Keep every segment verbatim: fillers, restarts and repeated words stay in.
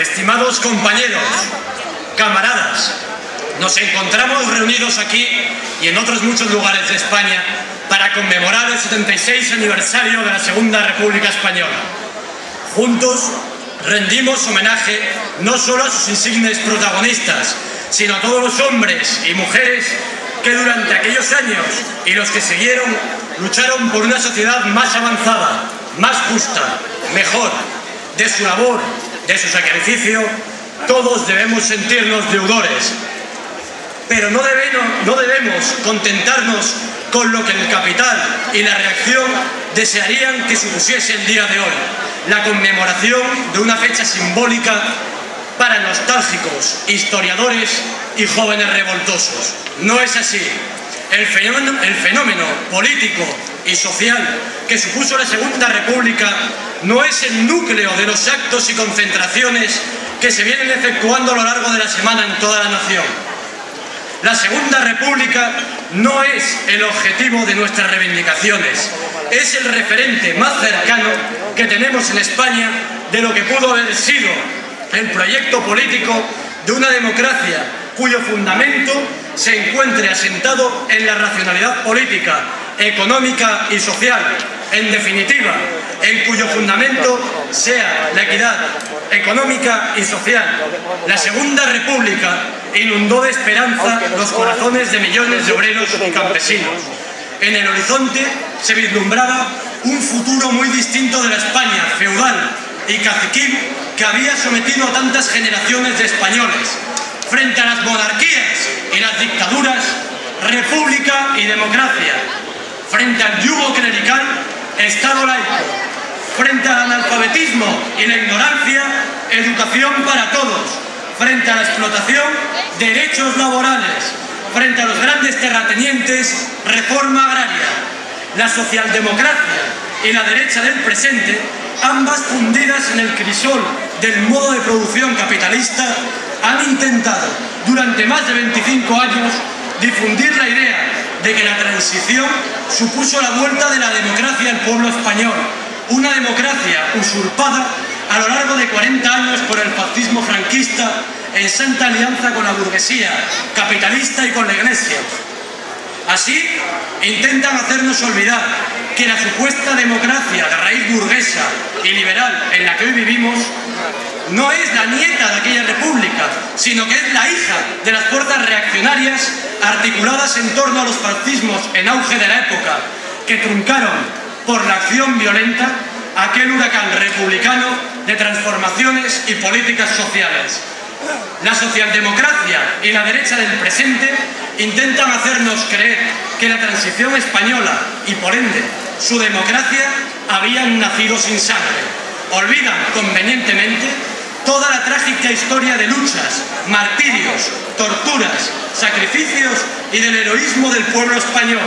Estimados compañeros, camaradas, nos encontramos reunidos aquí y en otros muchos lugares de España para conmemorar el setenta y seis aniversario de la Segunda República Española. Juntos rendimos homenaje no solo a sus insignes protagonistas, sino a todos los hombres y mujeres que durante aquellos años y los que siguieron lucharon por una sociedad más avanzada, más justa, mejor. De su labor, de su sacrificio, todos debemos sentirnos deudores. Pero no debemos, no debemos contentarnos con lo que el capital y la reacción desearían que supusiese el día de hoy, la conmemoración de una fecha simbólica para nostálgicos, historiadores y jóvenes revoltosos. No es así. El fenómeno, el fenómeno político y social que supuso la Segunda República no es el núcleo de los actos y concentraciones que se vienen efectuando a lo largo de la semana en toda la nación. La Segunda República no es el objetivo de nuestras reivindicaciones, es el referente más cercano que tenemos en España de lo que pudo haber sido el proyecto político de una democracia cuyo fundamento se encuentre asentado en la racionalidad política, económica y social, en definitiva, en cuyo fundamento sea la equidad económica y social. La Segunda República inundó de esperanza los corazones de millones de obreros y campesinos. En el horizonte se vislumbraba un futuro muy distinto de la España feudal y caciquil que había sometido a tantas generaciones de españoles. Frente a las monarquías y las dictaduras, república y democracia. Frente al yugo clerical, Estado laico. Frente al analfabetismo y la ignorancia, educación para todos. Frente a la explotación, derechos laborales. Frente a los grandes terratenientes, reforma agraria. La socialdemocracia y la derecha del presente, ambas fundidas en el crisol del modo de producción capitalista, han intentado durante más de veinticinco años difundir la idea de que la transición supuso la vuelta de la democracia al pueblo español, una democracia usurpada a lo largo de cuarenta años por el fascismo franquista en santa alianza con la burguesía capitalista y con la Iglesia. Así, intentan hacernos olvidar que la supuesta democracia de raíz burguesa y liberal en la que hoy vivimos no es la nieta de aquella república, sino que es la hija de las fuerzas reaccionarias articuladas en torno a los fascismos en auge de la época, que truncaron por la acción violenta aquel huracán republicano de transformaciones y políticas sociales. La socialdemocracia y la derecha del presente intentan hacernos creer que la transición española y por ende su democracia habían nacido sin sangre. Olvidan convenientemente toda la trágica historia de luchas, martirios, torturas, sacrificios y del heroísmo del pueblo español.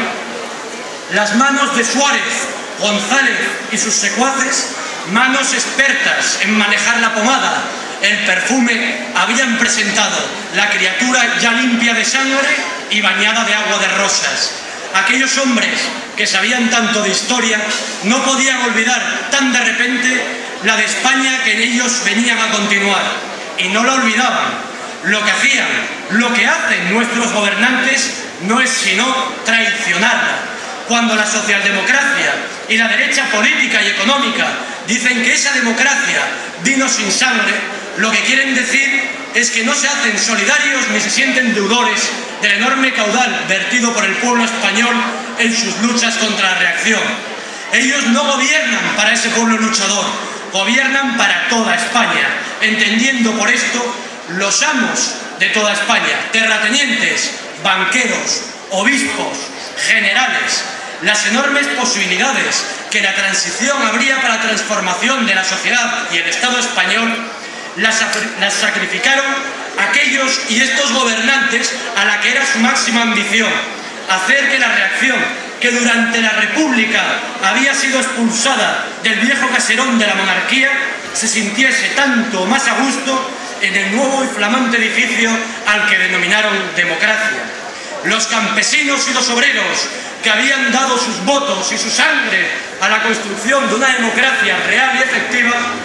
Las manos de Suárez, González y sus secuaces, manos expertas en manejar la pomada, el perfume, habían presentado la criatura ya limpia de sangre y bañada de agua de rosas. Aquellos hombres que sabían tanto de historia no podían olvidar tan de repente la de España que ellos venían a continuar, y no la olvidaban. Lo que hacían, lo que hacen nuestros gobernantes no es sino traicionarla. Cuando la socialdemocracia y la derecha política y económica dicen que esa democracia vino sin sangre, lo que quieren decir es que no se hacen solidarios ni se sienten deudores del enorme caudal vertido por el pueblo español en sus luchas contra la reacción. Ellos no gobiernan para ese pueblo luchador, gobiernan para toda España, entendiendo por esto los amos de toda España, terratenientes, banqueros, obispos, generales, las enormes posibilidades que la transición habría para la transformación de la sociedad y el Estado español, las, las sacrificaron aquellos y estos gobernantes a la que era su máxima ambición, hacer que la reacción, que durante la República había sido expulsada del viejo caserón de la monarquía, se sintiese tanto más a gusto en el nuevo y flamante edificio al que denominaron democracia. Los campesinos y los obreros que habían dado sus votos y su sangre a la construcción de una democracia real y efectiva,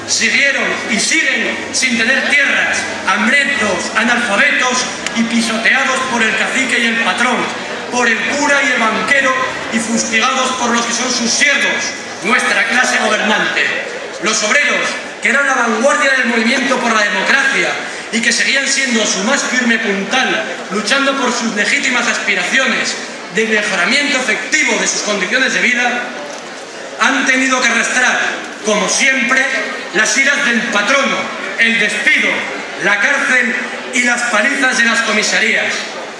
siguieron y siguen sin tener tierras, hambrientos, analfabetos y pisoteados por el cacique y el patrón, por el cura y el banquero y fustigados por los que son sus siervos, nuestra clase gobernante. Los obreros, que eran la vanguardia del movimiento por la democracia y que seguían siendo su más firme puntal, luchando por sus legítimas aspiraciones de mejoramiento efectivo de sus condiciones de vida, han tenido que arrastrar, como siempre, las iras del patrono, el despido, la cárcel y las palizas de las comisarías.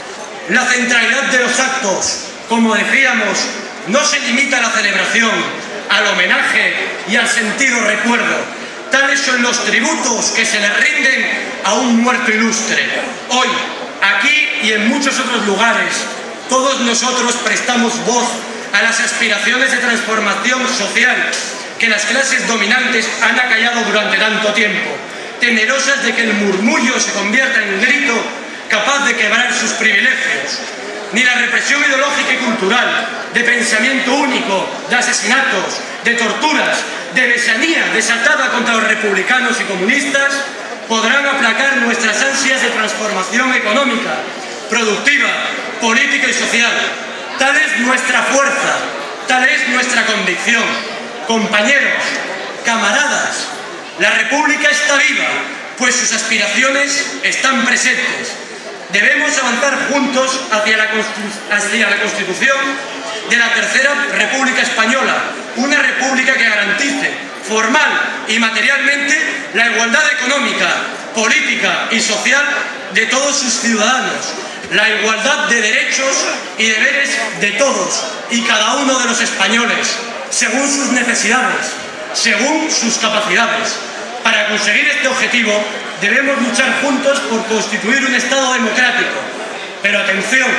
La centralidad de los actos, como decíamos, no se limita a la celebración, al homenaje y al sentido recuerdo. Tales son los tributos que se le rinden a un muerto ilustre. Hoy, aquí y en muchos otros lugares, todos nosotros prestamos voz a las aspiraciones de transformación social que las clases dominantes han acallado durante tanto tiempo, temerosas de que el murmullo se convierta en grito capaz de quebrar sus privilegios. Ni la represión ideológica y cultural, de pensamiento único, de asesinatos, de torturas, de besanía desatada contra los republicanos y comunistas, podrán aplacar nuestras ansias de transformación económica, productiva, política y social. Tal es nuestra fuerza, tal es nuestra convicción. Compañeros, camaradas, la República está viva, pues sus aspiraciones están presentes. Debemos avanzar juntos hacia la, hacia la constitución de la Tercera República Española, una república que garantice formal y materialmente la igualdad económica, política y social de todos sus ciudadanos, la igualdad de derechos y deberes de todos y cada uno de los españoles, según sus necesidades, según sus capacidades. Para conseguir este objetivo debemos luchar juntos por constituir un Estado democrático. Pero atención,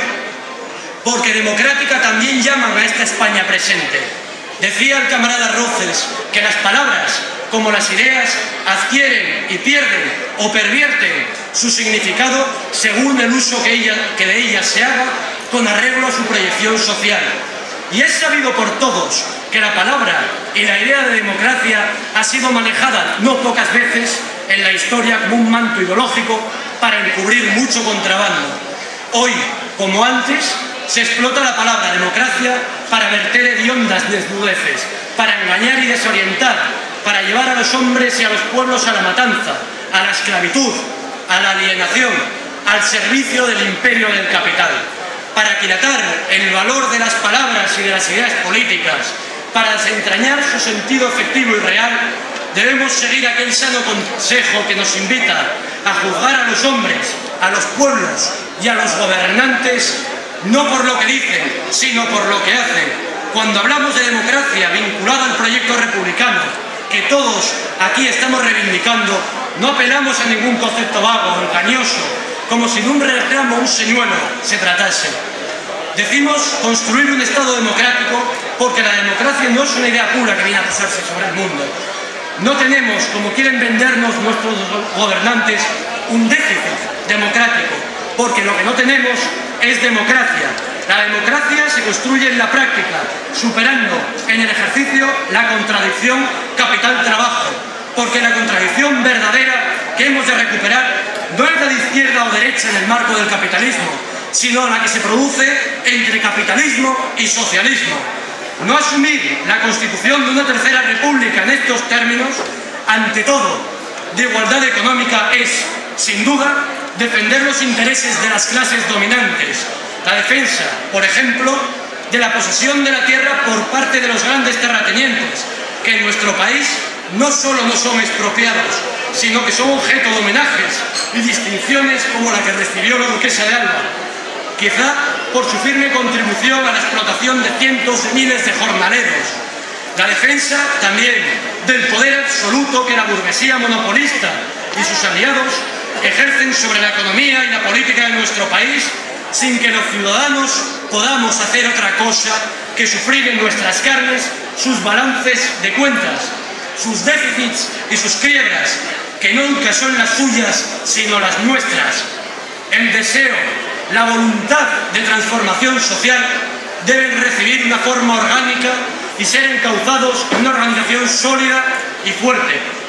porque democrática también llaman a esta España presente. Decía el camarada Roces que las palabras, como las ideas, adquieren y pierden o pervierten su significado según el uso que, ella, que de ellas se haga con arreglo a su proyección social. Y es sabido por todos que la palabra y la idea de democracia ha sido manejada no pocas veces en la historia como un manto ideológico para encubrir mucho contrabando. Hoy, como antes, se explota la palabra democracia para verter hediondas desnudeces, para engañar y desorientar, para llevar a los hombres y a los pueblos a la matanza, a la esclavitud, a la alienación, al servicio del imperio del capital, para aquilatar el valor de las palabras y de las ideas políticas, para desentrañar su sentido efectivo y real. Debemos seguir aquel sano consejo que nos invita a juzgar a los hombres, a los pueblos y a los gobernantes no por lo que dicen, sino por lo que hacen. Cuando hablamos de democracia vinculada al proyecto republicano, que todos aquí estamos reivindicando, no apelamos a ningún concepto vago o engañoso, como si de un reclamo o un señuelo se tratase. Decimos construir un Estado democrático porque la democracia no es una idea pura que viene a posarse sobre el mundo. No tenemos, como quieren vendernos nuestros gobernantes, un déficit democrático, porque lo que no tenemos es democracia. La democracia se construye en la práctica, superando en el ejercicio la contradicción capital-trabajo, porque la contradicción verdadera que hemos de recuperar no es la de izquierda o derecha en el marco del capitalismo, sino la que se produce entre capitalismo y socialismo. No asumir la constitución de una tercera república en estos términos, ante todo, de igualdad económica es, sin duda, defender los intereses de las clases dominantes, la defensa, por ejemplo, de la posesión de la tierra por parte de los grandes terratenientes, que en nuestro país no solo no son expropiados, sino que son objeto de homenajes y distinciones como la que recibió la duquesa de Alba, quizá por su firme contribución a la explotación de cientos de miles de jornaleros. La defensa también del poder absoluto que la burguesía monopolista y sus aliados ejercen sobre la economía y la política de nuestro país, sin que los ciudadanos podamos hacer otra cosa que sufrir en nuestras carnes sus balances de cuentas, sus déficits y sus quiebras, que nunca son las suyas sino las nuestras. El deseo, la voluntad de transformación social deben recibir una forma orgánica y ser encauzados en una organización sólida y fuerte,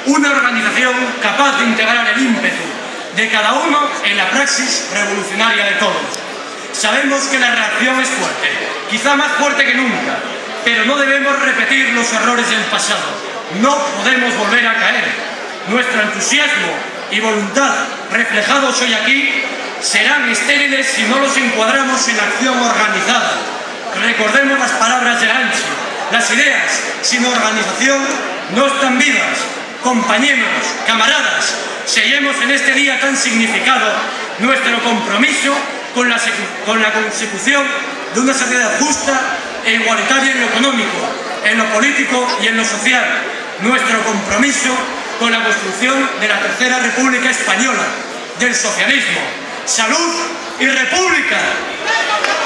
una organización capaz de integrar el ímpetu de cada uno en la praxis revolucionaria de todos. Sabemos que la reacción es fuerte, quizá más fuerte que nunca, pero no debemos repetir los errores del pasado. No podemos volver a caer. Nuestro entusiasmo y voluntad reflejados hoy aquí serán estériles si no los encuadramos en acción organizada. Recordemos las palabras de Gramsci: las ideas sin organización no están vivas. Compañeros, camaradas, sellemos en este día tan significado nuestro compromiso con la, con la consecución de una sociedad justa e igualitaria en lo económico, en lo político y en lo social. Nuestro compromiso con la construcción de la Tercera República Española, del socialismo. ¡Salud y República!